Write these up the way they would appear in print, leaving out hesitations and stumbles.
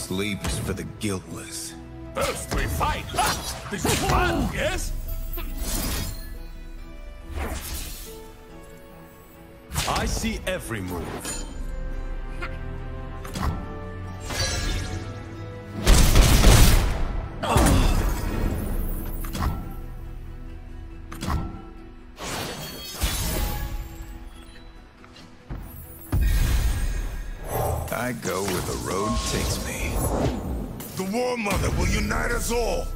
Sleep is for the guiltless. First we fight! Ha! This is fun, yes? I see every move. I go where the road takes me. The War Mother will unite us all!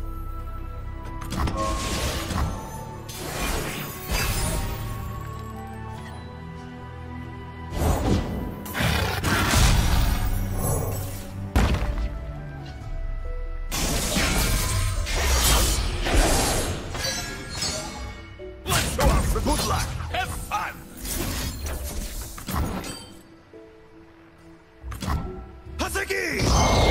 Let's go out for good luck! Have fun! Haseki!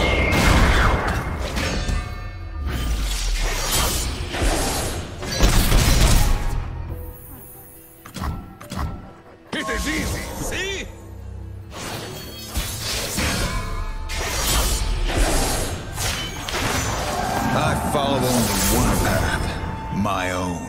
It is easy, see? I follow only one path, my own.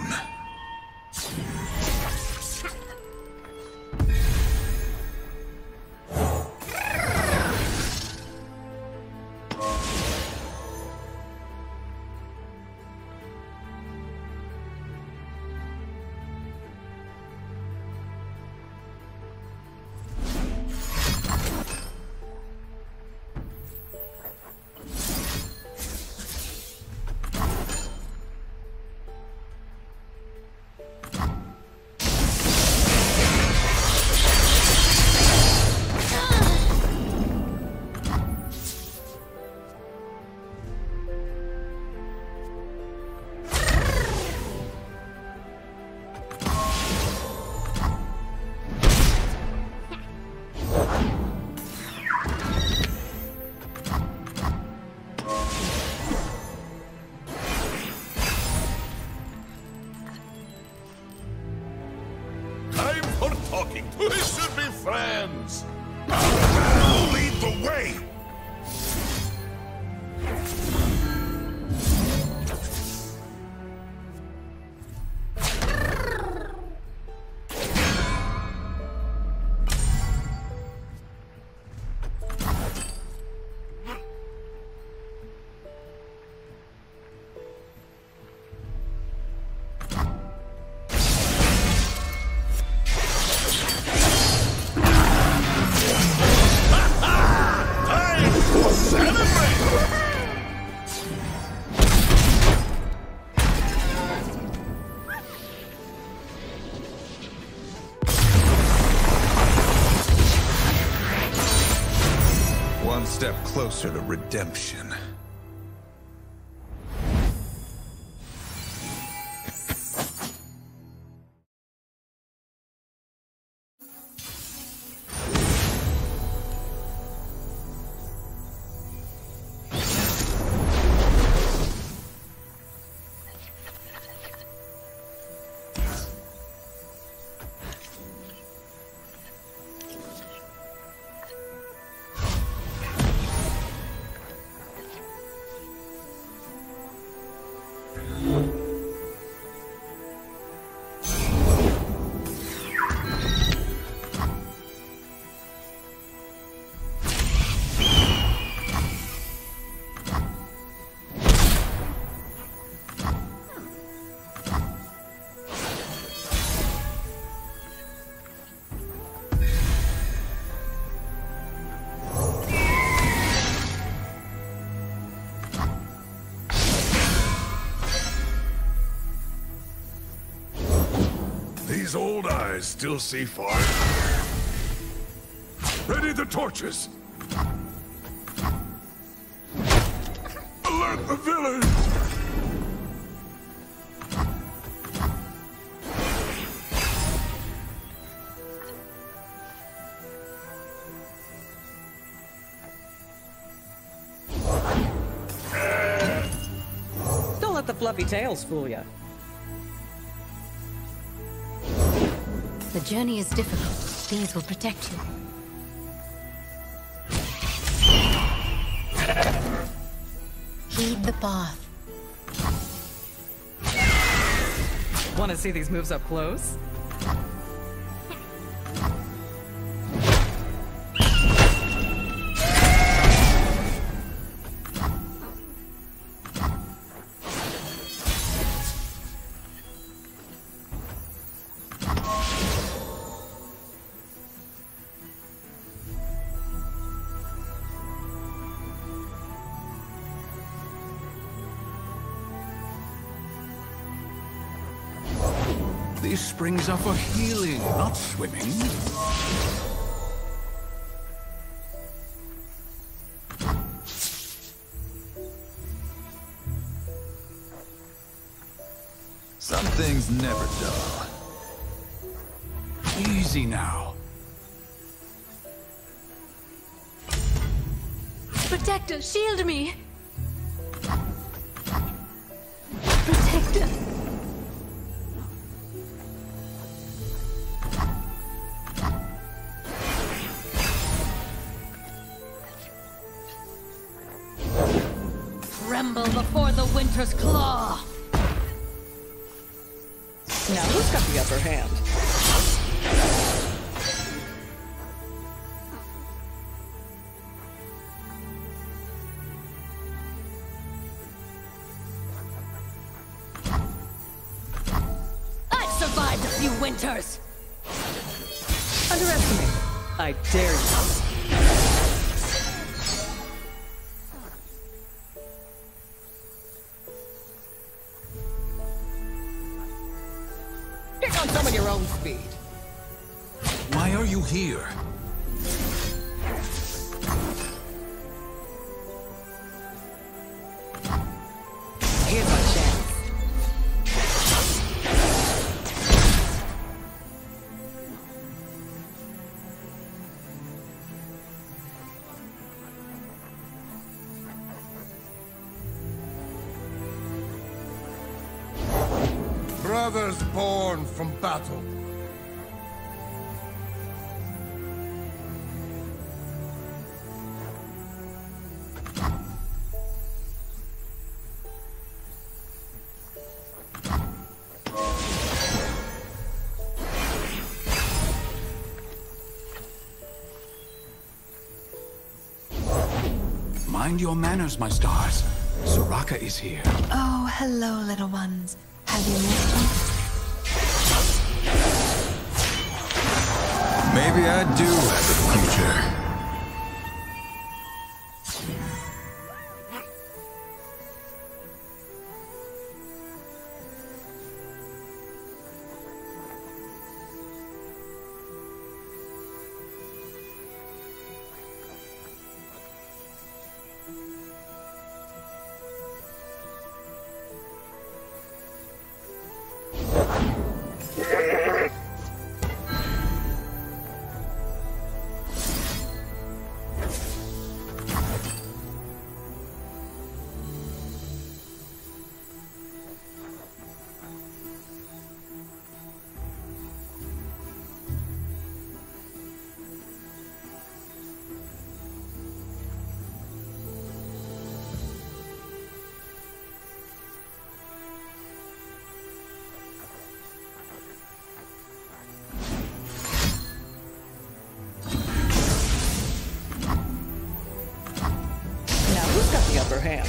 Time for talking. We should be friends. I'll lead the way. One step closer to redemption. These old eyes still see far. Ready the torches! Alert the village! Don't let the fluffy tails fool you. The journey is difficult. These will protect you. the path. Want to see these moves up close? These springs are for healing, not swimming. Some things never dull. Easy now. Protector, shield me! Protector! Tremble before the winter's claw! Now who's got the upper hand? I've survived a few winters! Underestimate me. I dare you. Pick on some of your own speed. Why are you here? Here's my chance. Brothers born from battle. Mind your manners, my stars. Soraka is here. Oh, hello, little ones. Have you missed me? Maybe I do have a future. The upper hand.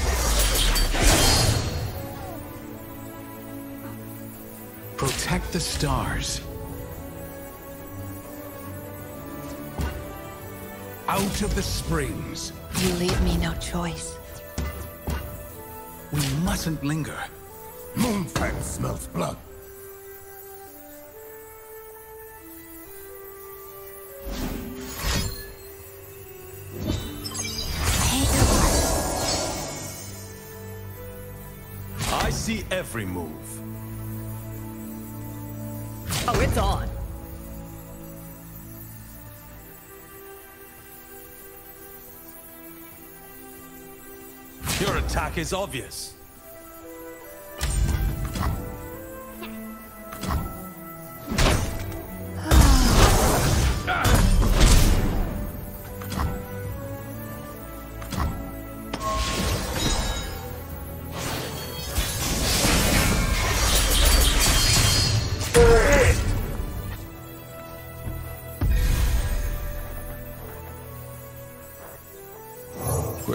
Protect the stars. Out of the springs. You leave me no choice. We mustn't linger. Moonfang smells blood. I see every move. Oh, it's on. Your attack is obvious.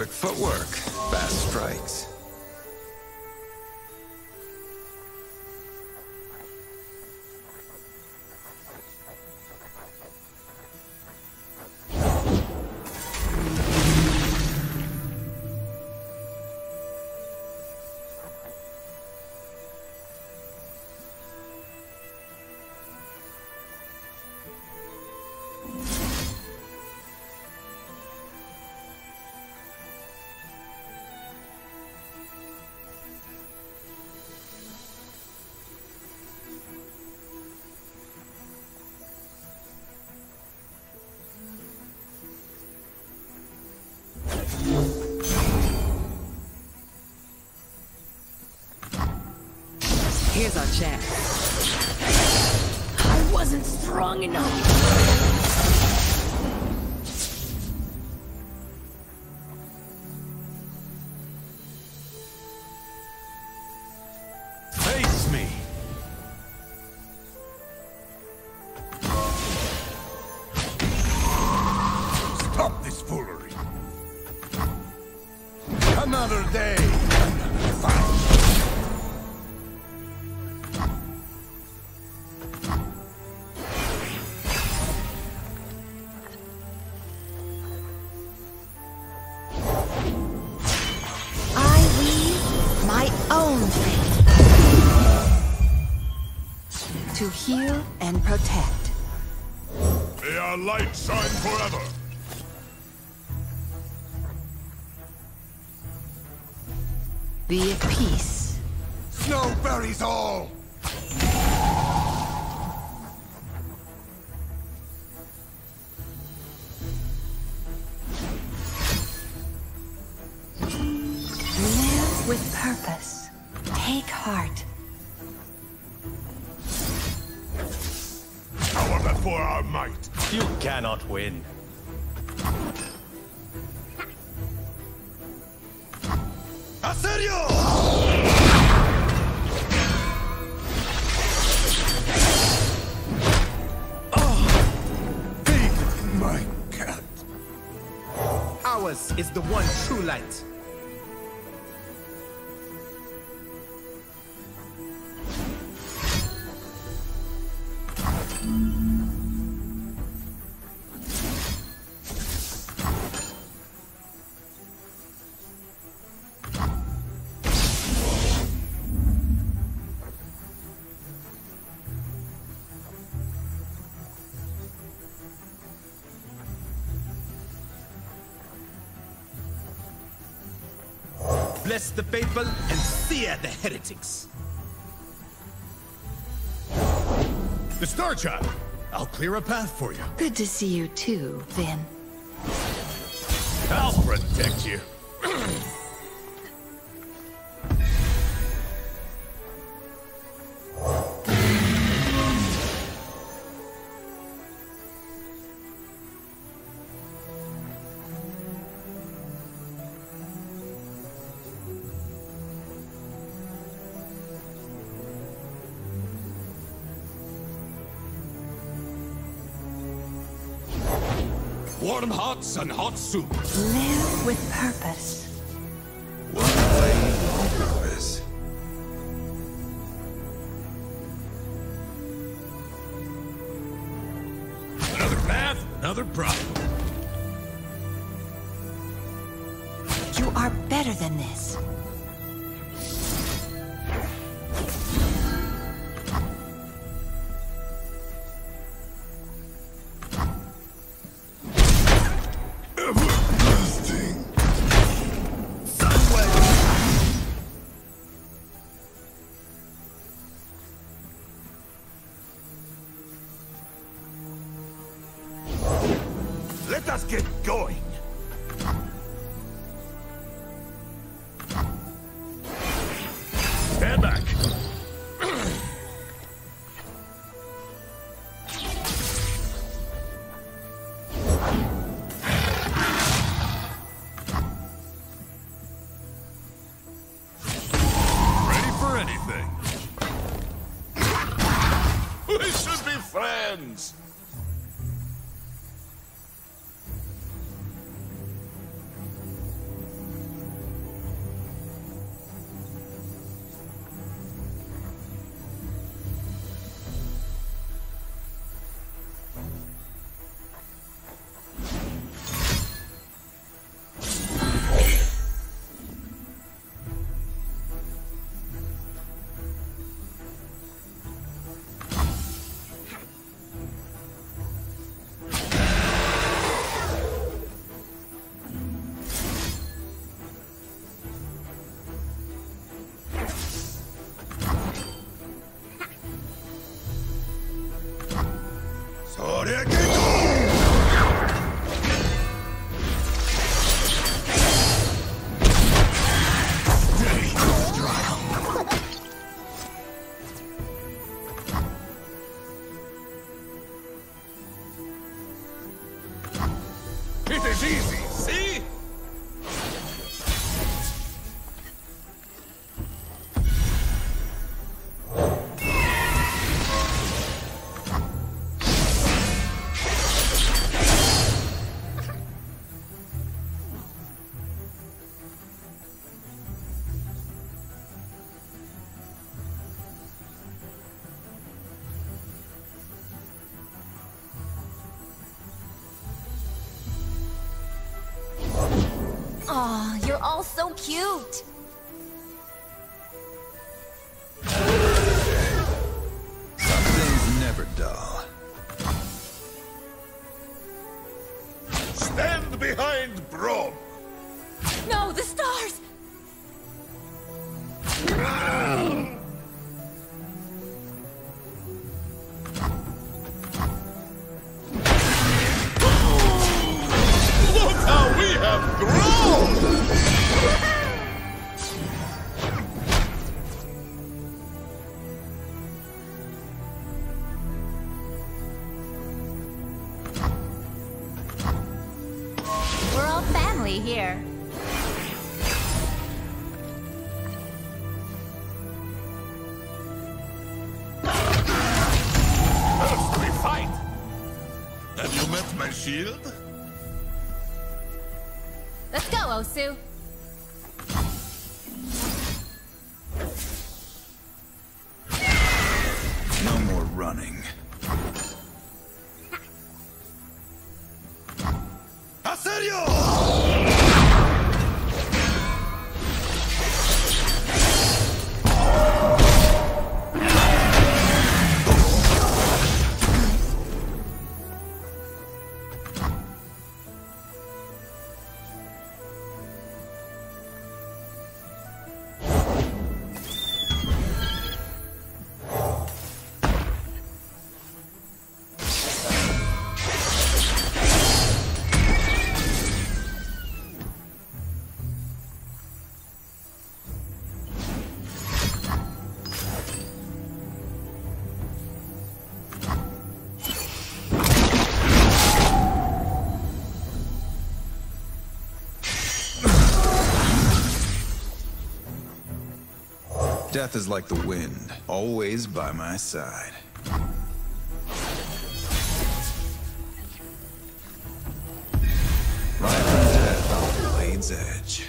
Quick footwork, fast strikes. Here's our chance. I wasn't strong enough. Face me! Stop this foolery. Another day, another fight. To heal and protect. May our light shine forever. Be at peace. Snow buries all. Live with purpose. Take heart. Power before our might. You cannot win. Aserio! My cat. Ours is the one true light. Bless the faithful and sear the heretics. The Star Child. I'll clear a path for you. Good to see you too, Vin. I'll protect you. Warm hearts and hot soup. Live with purpose. One lane, one purpose. Another path, another problem. You are better than this. Let us get going. Stand back. Ready for anything. We should be friends. It is easy, see? Aw, you're all so cute. Something's never dull. Stand behind Brom. No, the stars! Look how we have grown! We're all family here. First we fight. Have you met my shield? Let's go, Osu. No more running. Death is like the wind, always by my side. Life and death on the blade's edge.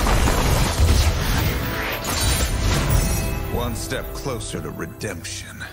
One step closer to redemption.